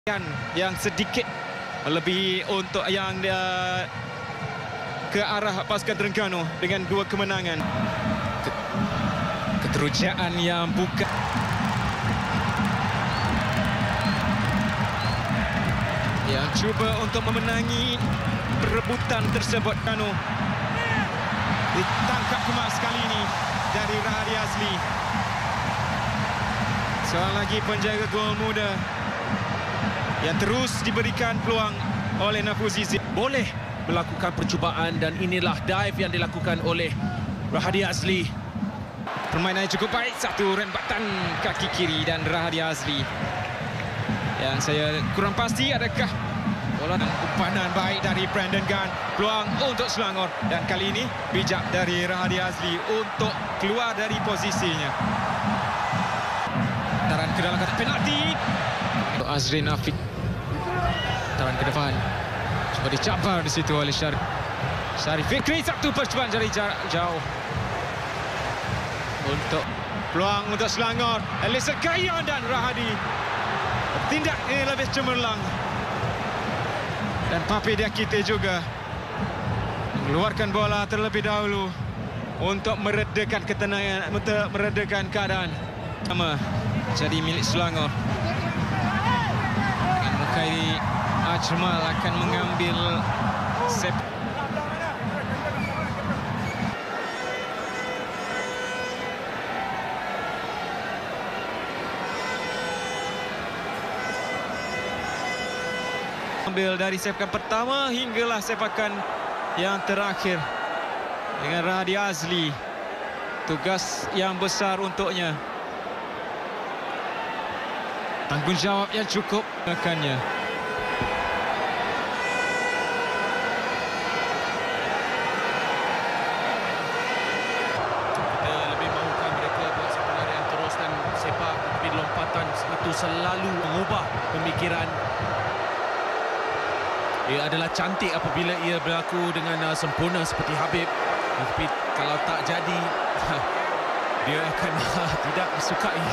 yang sedikit melebihi untuk yang ke arah pasukan Terengganu dengan 2 kemenangan. Keterujaan yang bukan yang cuba untuk memenangi perebutan tersebut. Kanu ditangkap kemas kali ini dari Rahadi Azli. Seorang lagi penjaga gol muda yang terus diberikan peluang oleh Nafuzi. Boleh melakukan percubaan dan inilah dive yang dilakukan oleh Rahadi Azli. Permainan cukup baik, satu rembatan kaki kiri dan Rahadi Azli. Yang saya kurang pasti adakah bola dan umpanan baik dari Brandon Gunn. Peluang untuk Selangor dan kali ini bijak dari Rahadi Azli untuk keluar dari posisinya. Taran ke dalam kotak penalti. Azrin Afiq. Taran ke depan. Cuba dicabar di situ oleh Syarif Fikri. Satu percubaan dari jarak jauh. Untuk peluang untuk Selangor. Elisa Gayan dan Rahadi. Tindak ini lebih cemerlang. Dan Papi Diakite juga mengeluarkan bola terlebih dahulu untuk meredakan ketenangan, untuk meredakan keadaan. Sama jadi milik Selangor. Dan Mukairi Ajmal akan mengambil sep. Ambil dari sepakan pertama hinggalah sepakan yang terakhir dengan Rahadi Azli. Tugas yang besar untuknya. Tanggungjawab yang cukup akannya. Kita lebih mahukan mereka buat satu larian terus dan sepak, tapi lompatan itu selalu mengubah pemikiran. Ia adalah cantik apabila ia berlaku dengan sempurna seperti Habib. Tapi kalau tak jadi, dia akan tidak disukai.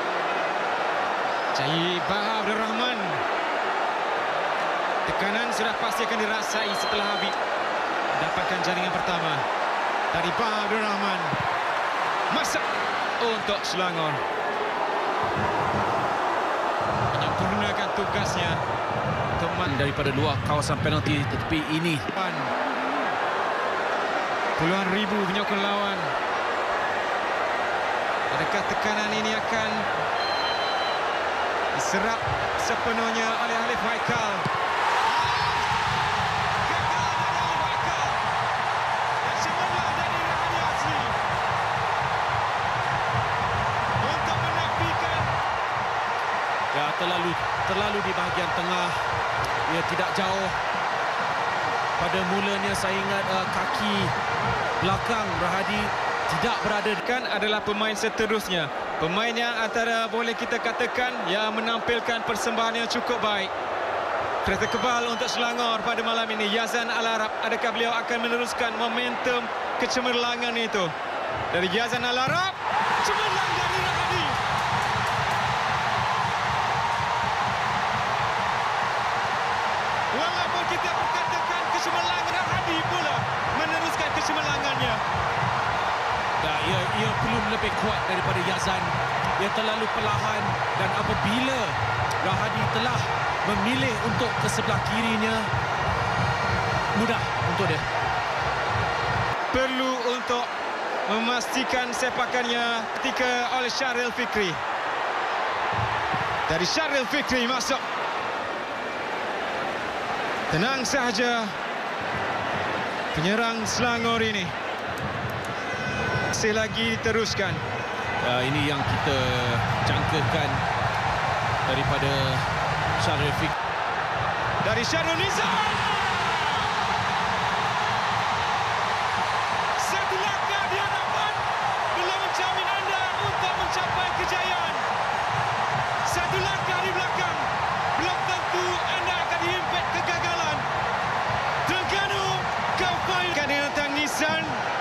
Cahyi Baha Abdul Rahman. Tekanan sudah pasti akan dirasai setelah Habib dapatkan jaringan pertama dari Baha Abdul Rahman. Masak untuk Selangor menyempurnakan tugasnya daripada luar kawasan penalti, tetapi ini puluhan ribu penyokong lawan. Adakah tekanan ini akan diserap sepenuhnya oleh Alif Haikal? Gagal dari Alif Haikal. Dan cemerlang dari Rahadi Azli untuk menafikan. ya terlalu di bahagian tengah. Ia tidak jauh. Pada mulanya saya ingat kaki belakang Rahadi tidak berada. Kan adalah pemain seterusnya. Pemain yang antara boleh kita katakan yang menampilkan persembahan yang cukup baik. Kereta kebal untuk Selangor pada malam ini. Yazan Al-Arab, adakah beliau akan meneruskan momentum kecemerlangan itu? Dari Yazan Al-Arab, cemerlang dari Rahadi. Walaupun kita berkatakan kecemerlangan, Rahadi pula meneruskan kecemerlangannya. Ia perlu lebih kuat daripada Yazan. Ia terlalu perlahan dan apabila Rahadi telah memilih untuk ke sebelah kirinya, mudah untuk dia. Perlu untuk memastikan sepakannya ketika oleh Syaril Fikri. Dari Syaril Fikri masuk. Tenang sahaja penyerang Selangor ini. Masih lagi diteruskan. Ini yang kita jangkakan daripada Syaril Fikri. Dari Syarul Nizam. Satu langkah di hadapan belum menjamin anda untuk mencapai kejayaan. Satu langkah di belakang belum tentu anda akan dihimpit kegagalan. Terengganu kau mainkan dengan tangisan.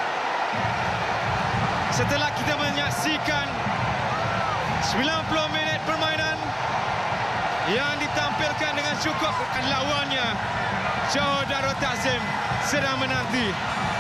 Setelah kita menyaksikan 90 minit permainan yang ditampilkan cukup lawannya. Joe Darul Takzim sedang menanti.